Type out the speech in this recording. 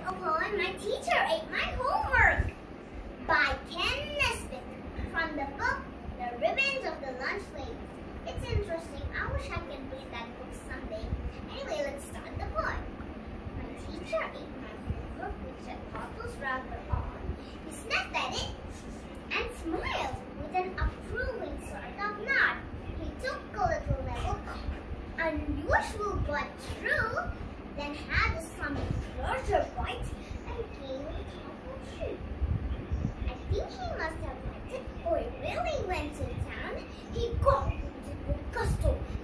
a poem, My Teacher Ate My Homework by Kenn Nesbitt from the book The Ribbons of the Lunch Lady. It's interesting. I wish I could read that book someday. Anyway, let's start the poem. My teacher ate my homework, which I thought was rather odd. He sniffed at it and smiled with an approving sort of nod. He took a little level, unusual but true, then had some larger bite and gave it a thoughtful chew. I think he must have liked it, or he really went to town. He gobbled it with gusto